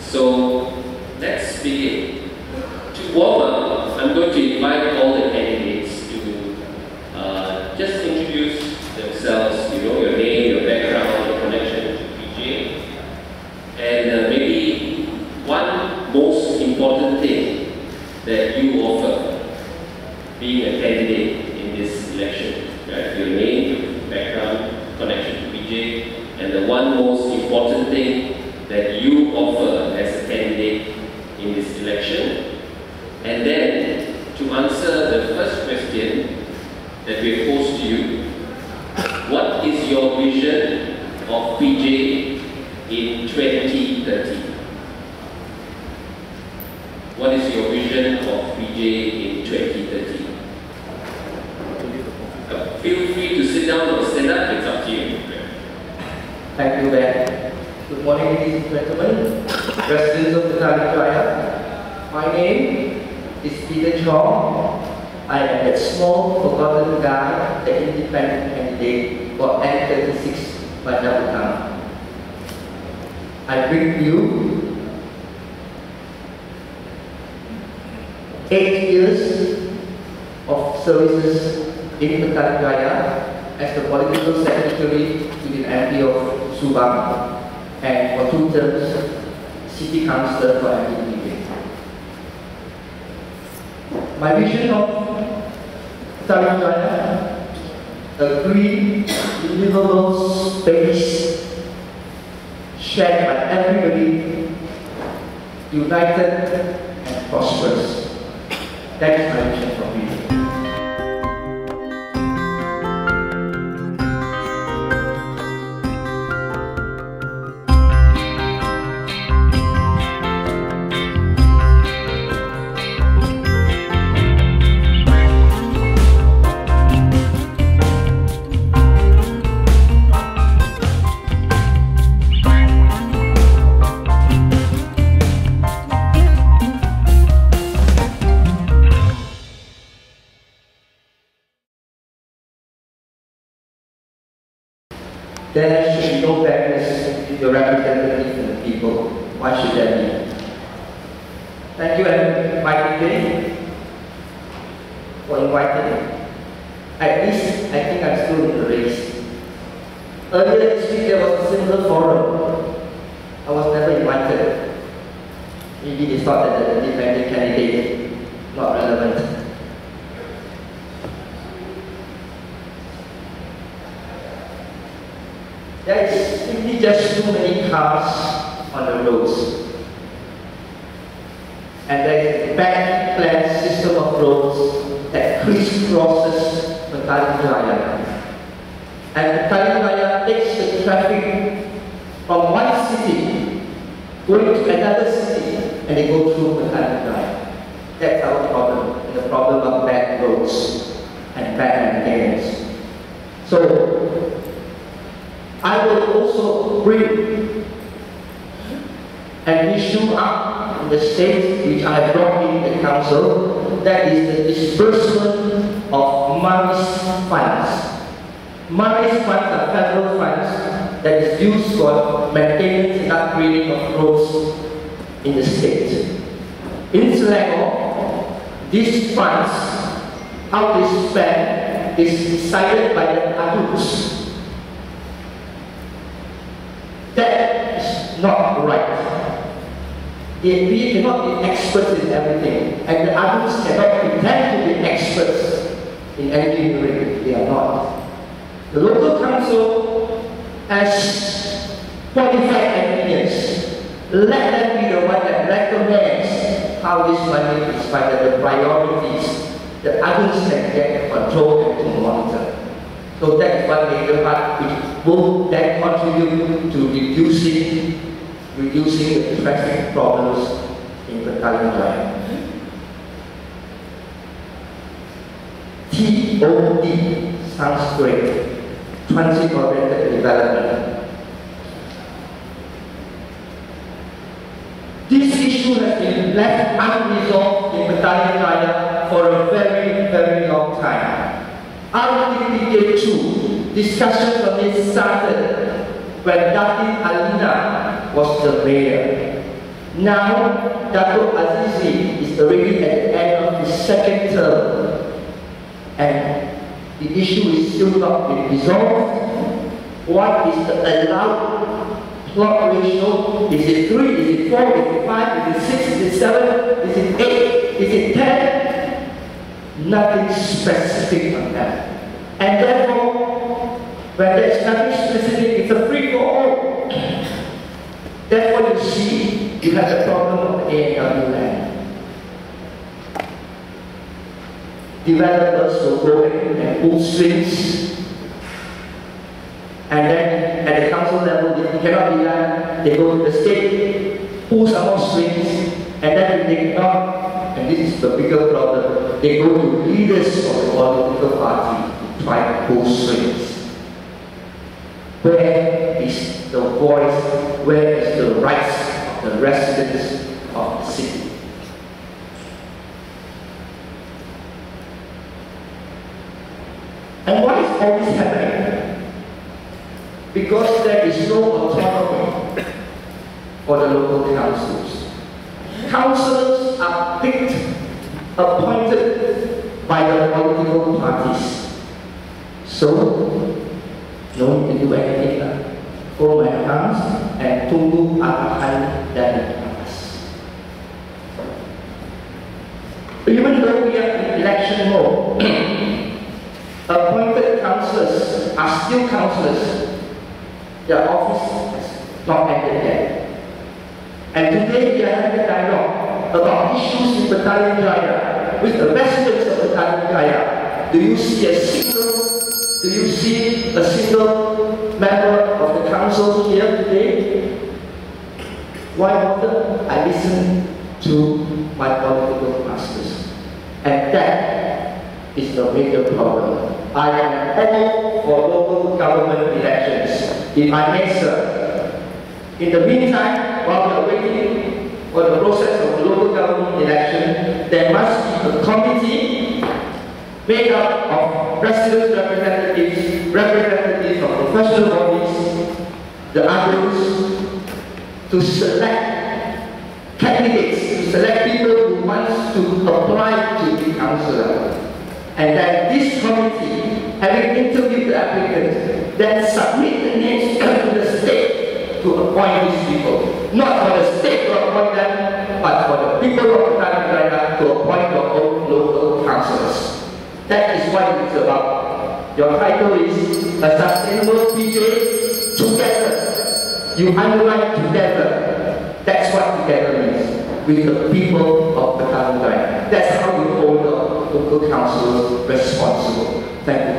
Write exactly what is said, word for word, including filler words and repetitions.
So let's begin. To warm up, I'm going to invite all the candidates to uh, just introduce themselves, you know, your name, your background, your connection to P J, and uh, maybe one most important thing that you offer being a candidate in this election, right? Your name, background, connection to P J, and the one most important thing that you offer as a candidate in this election. And then, to answer the first question that we posed to you, what is your vision of P J in twenty thirty? What is your vision of P J in twenty thirty? Uh, feel free to sit down or stand up, it's up to you. Thank you, Ben. Good morning, ladies and gentlemen, residents of the Petaling Jaya. My name is Peter Chong. I am that small, forgotten guy, the independent candidate for N thirty-six Bandar Utama. I bring you eight years of services in Petaling Jaya as the political secretary to the M P of Subang, and for two terms, City Councillor for M P P. My vision of Petaling Jaya, a green, livable space shared by everybody, united and prosperous. That is my vision for me. There should be no fairness in the representative and the people. Why should there be? Thank you, and Mike Day, for inviting me. At least, I think I'm still in the race. Earlier this week, there was a similar forum. I was never invited. Maybe they thought that the independent candidate is not relevant. There is simply just too many cars on the roads. And there is a badly planned system of roads that crisscrosses Petaling Jaya. And Petaling Jaya takes the traffic from one city going to another city, and they go through Petaling Jaya. That's our problem, and the problem of bad roads and bad maintenance. So, I will also bring an issue up in the state which I brought in the council, that is the disbursement of MARIS funds. MARIS funds are federal funds that is used for maintenance and upgrading of roads in the state. In Selangor, these funds, how they spend, is decided by the adults. That is not right. They, we cannot be experts in everything, and the adults cannot pretend to be experts in engineering. They are not. The local council has qualified engineers. Let them be the one that recommends how this money is spent, the priorities that adults can get control and to monitor. So that is one major part which will then contribute to reducing, reducing the traffic problems in Petaling Jaya. T O D sounds great. Transit-oriented development. This issue has been left unresolved in Petaling Jaya for a very, very long time. R T P K two, discussions on this started when Datin Alina was the mayor. Now, Dato' Azizi is already at the end of his second term, and the issue is still not been resolved. What is the allowed plot ratio? Is it three? Is it four? Is it five? Is it six? Is it seven? Is it eight? Is it ten? Nothing specific on that. And therefore, when there is nothing specific, it's a free for all. Therefore, you see, you have the problem of A and W land. Developers will go in and pull strings, and then at the council level, if it cannot be done, they go to the state, pull some more strings, and then if they cannot, and this is the bigger problem, they go to leaders of the political party to try to pull strings. Where is the voice, where is the rights of the residents of the city? And why is all this happening? Because there is no autonomy for the local councils. Councillors are picked, appointed by the political parties. So, no need to do anything lah. Go my house and tunggu arahan dari atas. Even though we are in election mode, appointed councillors are still councillors. Their office has not ended yet. And today we are having a dialogue about issues in Petaling Jaya with the residents of Petaling Jaya. Do you see a single Do you see a single member of the council here today? Why bother? I listen to my political masters. And that is the major problem. I am all for local government elections. If I may, sir. In the meantime, while we are waiting for the process of the local government election, there must be a committee made up of residents' representatives, representatives of professional bodies, the others, to select candidates, to select people who want to apply to be councillor. And then this committee, having interviewed the applicants, then submit the names to the state to appoint these people. Not for the state to appoint them, but for the people of Petaling Jaya to appoint their own local councillors. That is what it's about. Your title is a sustainable P J together. You underline together. That's what together means. With the people of Petaling Jaya. That's how you hold the local councillors responsible. Thank you.